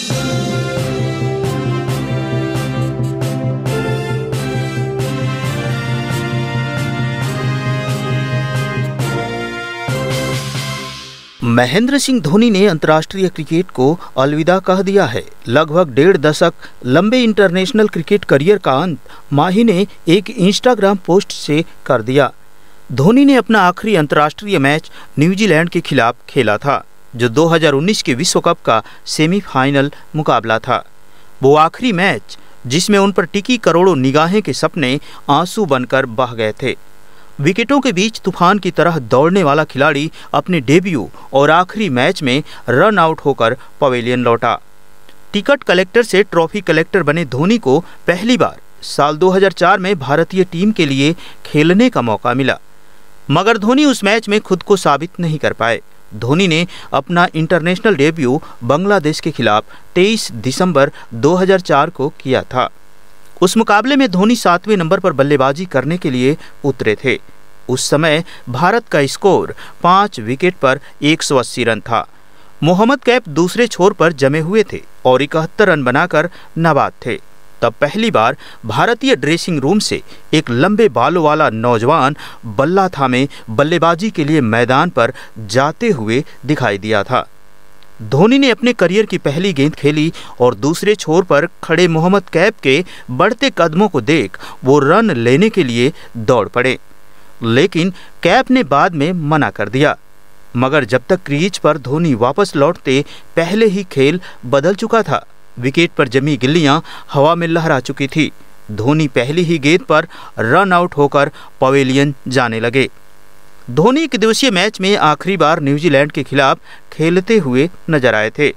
महेंद्र सिंह धोनी ने अंतर्राष्ट्रीय क्रिकेट को अलविदा कह दिया है। लगभग 1.5 दशक लंबे इंटरनेशनल क्रिकेट करियर का अंत माही ने एक इंस्टाग्राम पोस्ट से कर दिया। धोनी ने अपना आखिरी अंतर्राष्ट्रीय मैच न्यूजीलैंड के खिलाफ खेला था, जो 2019 के विश्व कप का सेमीफाइनल मुकाबला था। वो आखिरी मैच जिसमें उन पर टिकी करोड़ों निगाहें के सपने आंसू बनकर बह गए थे। विकेटों के बीच तूफान की तरह दौड़ने वाला खिलाड़ी अपने डेब्यू और आखिरी मैच में रन आउट होकर पवेलियन लौटा। टिकट कलेक्टर से ट्रॉफी कलेक्टर बने धोनी को पहली बार साल 2004 में भारतीय टीम के लिए खेलने का मौका मिला, मगर धोनी उस मैच में खुद को साबित नहीं कर पाए। धोनी ने अपना इंटरनेशनल डेब्यू बांग्लादेश के खिलाफ 23 दिसंबर 2004 को किया था। उस मुकाबले में धोनी 7वें नंबर पर बल्लेबाजी करने के लिए उतरे थे। उस समय भारत का स्कोर 5 विकेट पर 180 रन था। मोहम्मद कैफ दूसरे छोर पर जमे हुए थे और 71 रन बनाकर नाबाद थे। तब पहली बार भारतीय ड्रेसिंग रूम से एक लंबे बालों वाला नौजवान बल्ला थामे बल्लेबाजी के लिए मैदान पर जाते हुए दिखाई दिया था। धोनी ने अपने करियर की पहली गेंद खेली और दूसरे छोर पर खड़े मोहम्मद कैफ के बढ़ते कदमों को देख वो रन लेने के लिए दौड़ पड़े, लेकिन कैफ ने बाद में मना कर दिया। मगर जब तक क्रीज पर धोनी वापस लौटते पहले ही खेल बदल चुका था। विकेट पर जमी गिल्लियां हवा में लहरा चुकी थी। धोनी पहली ही गेंद पर रन आउट होकर पवेलियन जाने लगे। धोनी एक दिवसीय मैच में आखिरी बार न्यूजीलैंड के खिलाफ खेलते हुए नजर आए थे।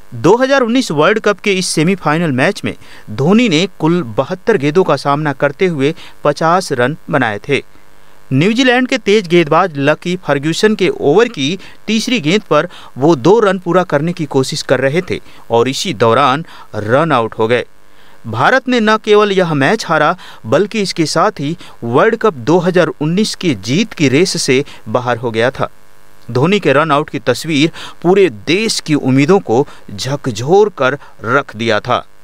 2019 वर्ल्ड कप के इस सेमीफाइनल मैच में धोनी ने कुल 72 गेंदों का सामना करते हुए 50 रन बनाए थे। न्यूजीलैंड के तेज गेंदबाज लकी फर्ग्यूसन के ओवर की तीसरी गेंद पर वो 2 रन पूरा करने की कोशिश कर रहे थे और इसी दौरान रन आउट हो गए। भारत ने न केवल यह मैच हारा बल्कि इसके साथ ही वर्ल्ड कप 2019 की जीत की रेस से बाहर हो गया था। धोनी के रन आउट की तस्वीर पूरे देश की उम्मीदों को झकझोर कर रख दिया था।